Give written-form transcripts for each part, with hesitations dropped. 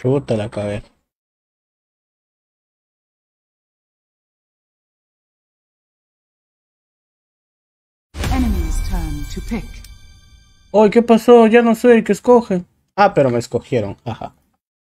Chuta la cabeza. Enemy's turn to pick. ¡Ay, qué pasó! Ya no soy el que escoge. Ah, pero me escogieron. Ajá.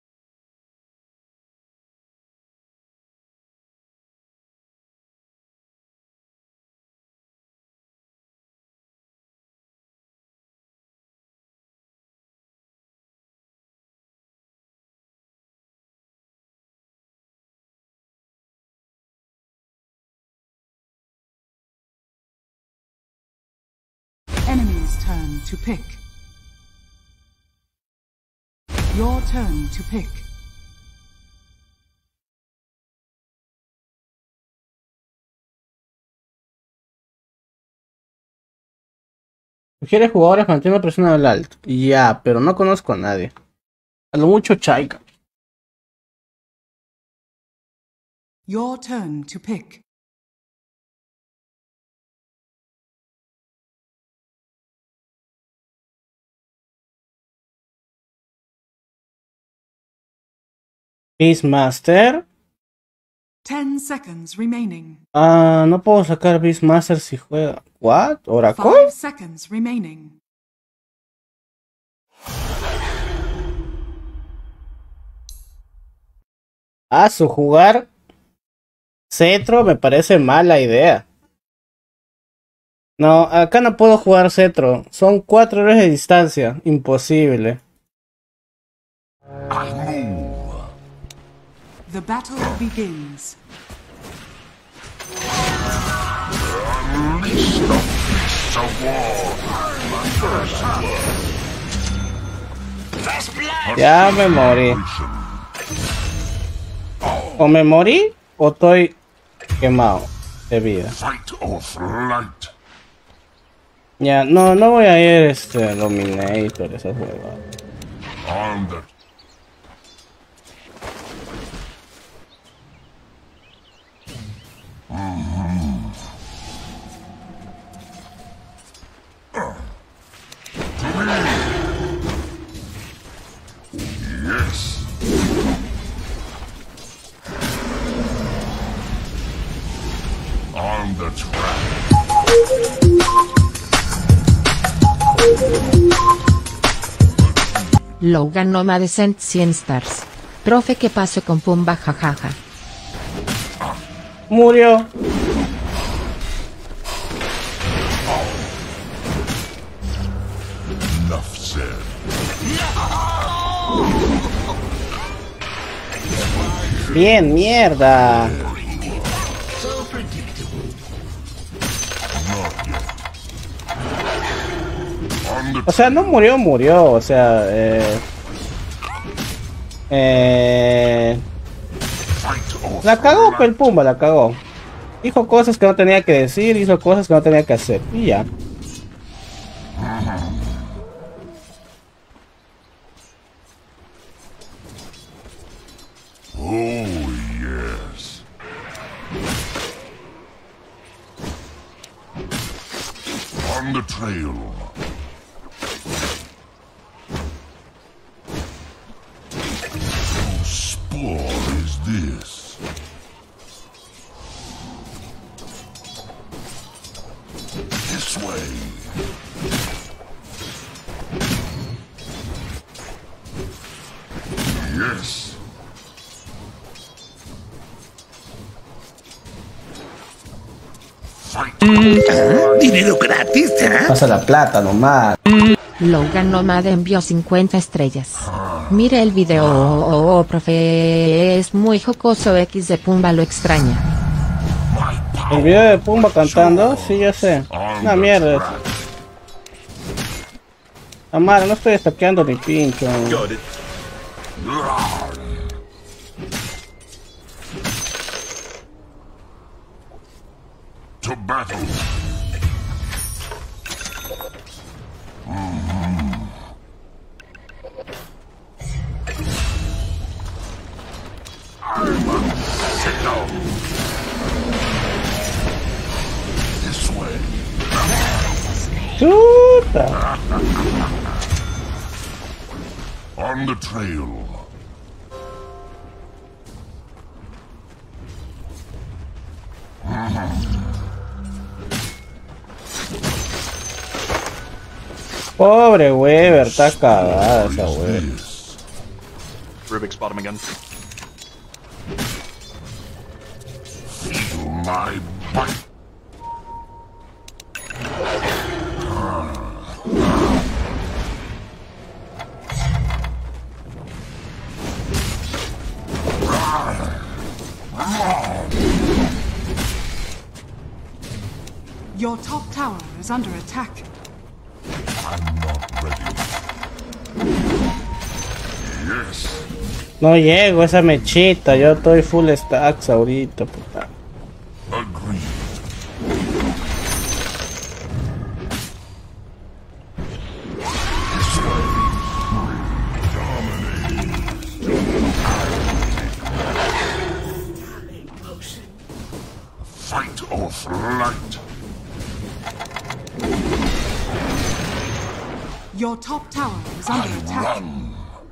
Enemy's turn to pick. Your turn to pick. Sugiere jugadores mantiene presión al alt. Ya, pero no conozco a nadie. A lo mucho Chaika. Your turn to pick. Beastmaster. 10 seconds remaining. Ah, no puedo sacar Beastmaster si juega. ¿What? ¿Oracle? 5 seconds remaining. Ah, su jugar Cetro me parece mala idea. No, acá no puedo jugar Cetro. Son 4 horas de distancia. Imposible. The battle begins. Ya me morí. O me morí o estoy quemado de vida. Ya, no voy a ir Dominator, ese juego. Yes. On the track. Logan Nomad sent 100 stars. Profe, ¿qué pasó con Pumba? Jajaja. Murió. Enough said. Bien, mierda. O sea, no murió, o sea, la cagó, el Pumba la cagó. Dijo cosas que no tenía que decir, hizo cosas que no tenía que hacer, y ya. Oh, yes. On the trail. Whose spore is this? This way. Yes. Dinero gratis, ¿eh? Pasa la plata nomás. Logan Nomad envió 50 estrellas. Mire el video, profe, es muy jocoso. X de Pumba lo extraña. El video de Pumba cantando, sí, yo sé. Una mierda. Amara, no estoy estaqueando ni pincho. To battle. Sit down. This way. Chuta. On the trail. Pobre Weber, está cagada esa Weber. Rubik's bottom again. Feel my bite. Your top tower is under attack. I'm not ready. Yes. No llego esa mechita, yo estoy full stacks ahorita, puta. Agreed. This way. Fight or flight. Your top tower is under attack. Run.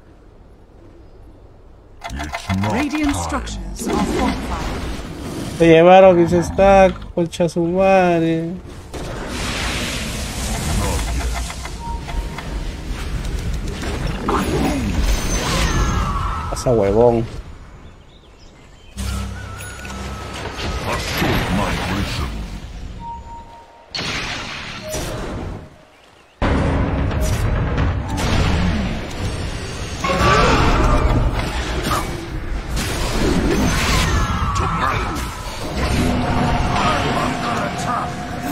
It's not Radiant time. structures are fortified. Se llevaron mis stacks, concha su madre. Pasa huevón. A short migration. To battle. I'm under attack.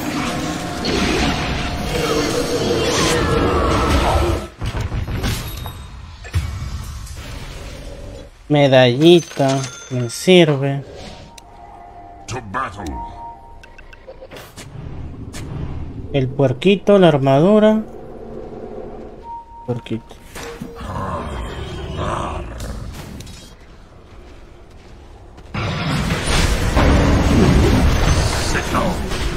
Medallita, me sirve. To battle. El puerquito, la armadura. Puerquito. Signal.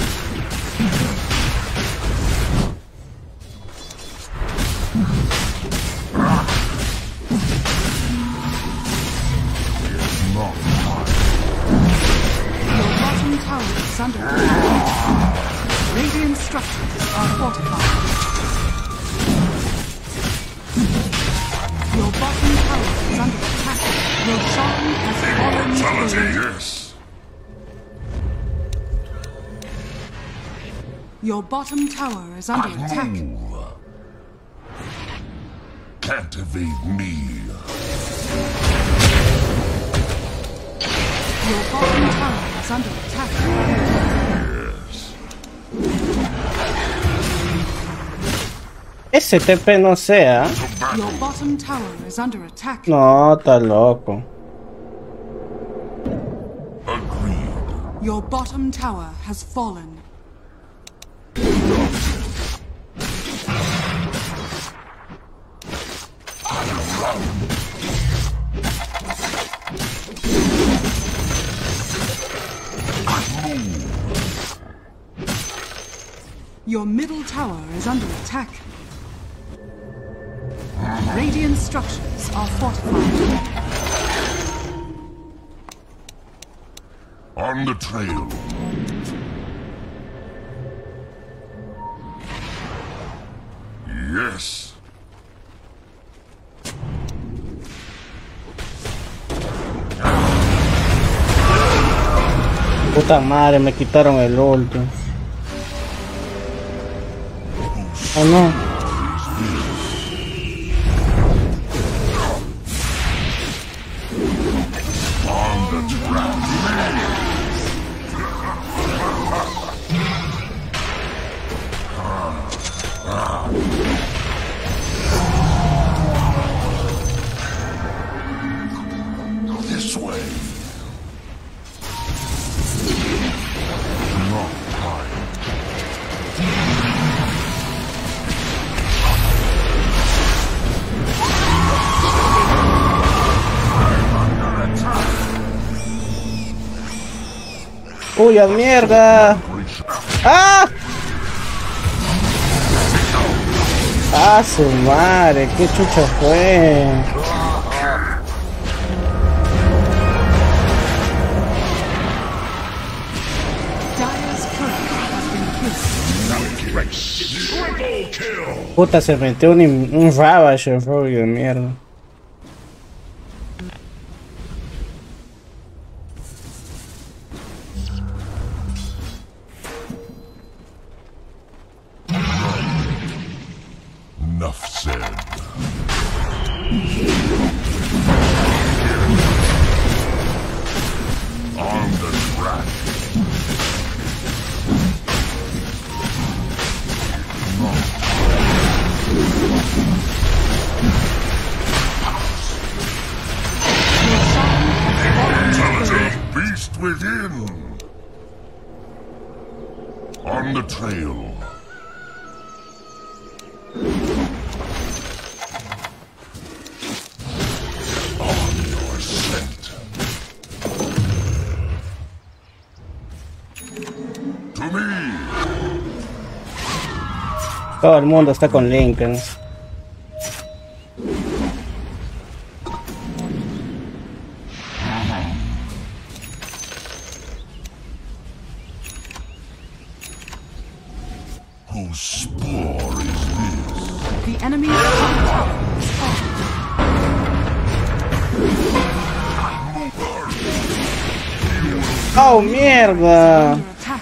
It's not time. Your bottom tower is under attack. Radiant structures are fortified. Your bottom tower is under attack. Your shrine has fallen to the Immortality, left. yes. Your bottom tower is under attack. Move. Can't evade me. Your bottom tower is under attack. Yes. Ese TP no sea. To battle. Your bottom tower is under attack. No, está loco. Agreed. Your bottom tower has fallen. Your middle tower is under attack. Radiant structures are fortified. On the trail. Yes. Puta madre, me quitaron el ulti. Oh no. On the track. This way. Not time. Uy, a mierda. ¡Ah! ¡Ah, su madre! ¡Qué chucha fue! Dire's turret has been killed. Triple kill. Puta, se metió un Ravager, Robbie de mierda. Enough said. On the track. Fatality, beast within. On the trail. On your scent. To me. Todo el mundo está con Lincoln. Whose spore is this? The enemy's top tower is falling. ¡Oh, mierda! Under attack.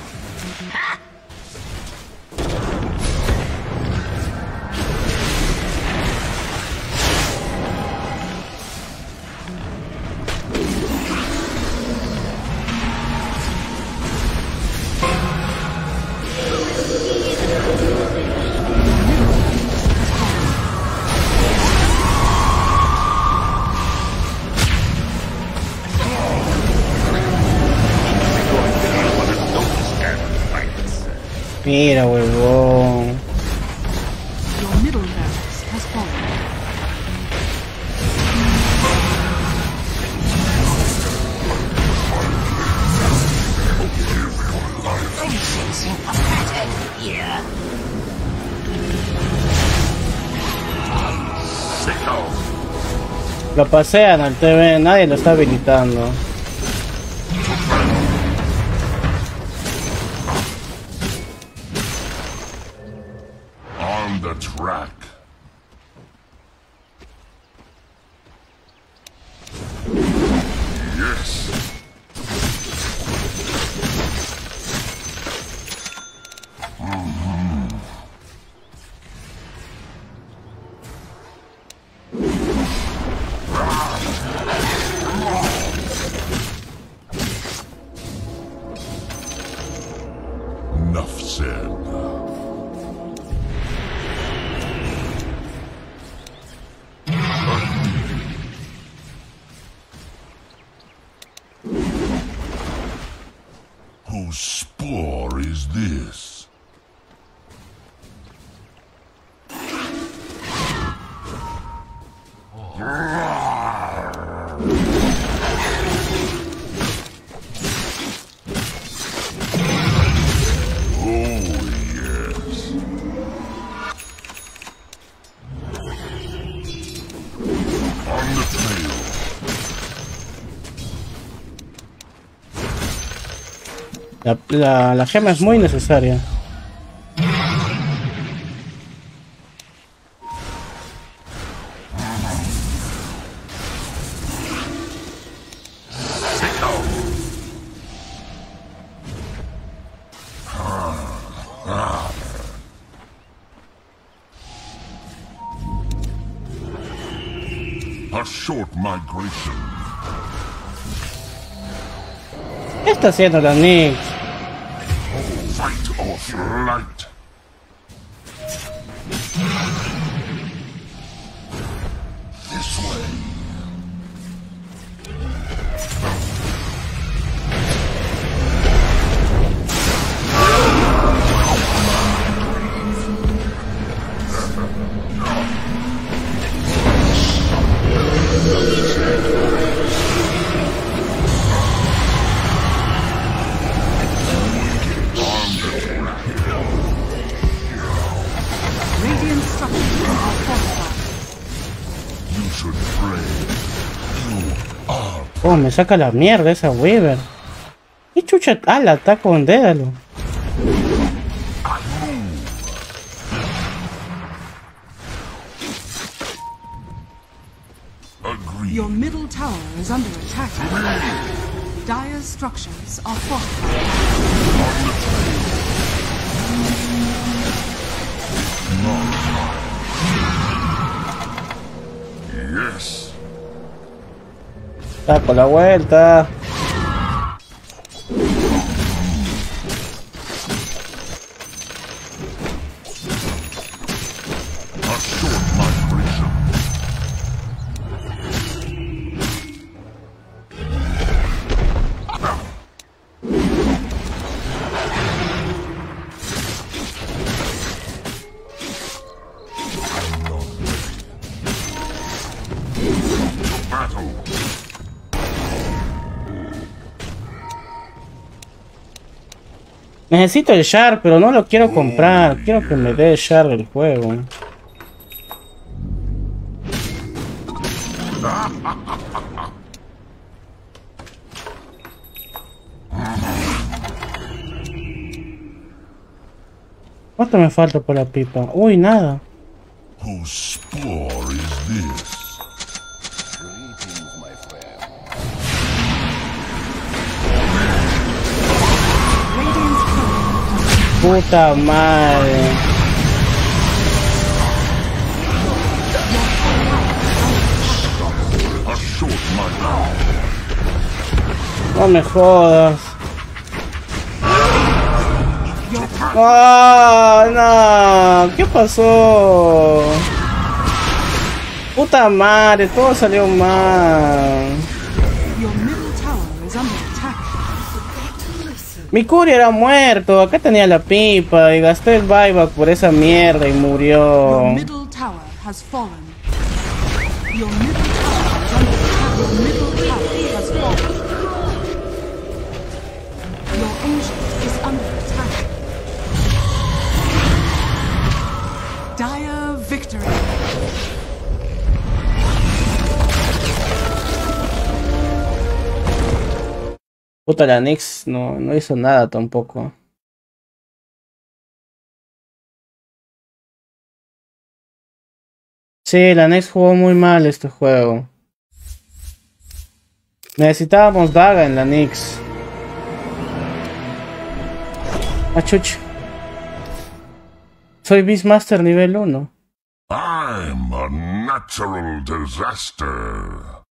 Mira, huevón. Your middle barracks has fallen. Lo pasean al TV, nadie lo está habilitando. On the track. Yes. Enough said. Whose spore is this? Oh, yes. On the trail. La gema es muy necesaria. A short migration. ¿Qué está haciendo la Nyx? Fight or flight. This way. Radiant structures are fortified. You should pray. You are. Oh, me saca la mierda esa Weaver. ¿Qué chucha? Ah, la ataco con Dédalo. Your middle tower is under attack. Dire's structures are fortified. Yes. Saco la vuelta. A short migration. Battle. Necesito el Shard, pero no lo quiero comprar. Quiero que me dé el Shard del juego. ¿Cuánto me falta por la pipa? Uy, nada. Whose spore is this? Puta madre. A short migration. No me jodas. ¡Ah, no! ¿Qué pasó? Puta madre, todo salió mal. Your middle tower is under attack. Mi Curi era muerto, acá tenía la pipa y gasté el buyback por esa mierda y murió. Your middle tower has fallen. Your middle tower is under attack. Your middle tower has fallen. Your ancient is under attack. Dire victory. Puta, la Nyx no hizo nada tampoco. Sí, la Nyx jugó muy mal este juego. Necesitábamos daga en la Nyx. Ah, chuch. Soy Beastmaster nivel 1. I'm a natural disaster.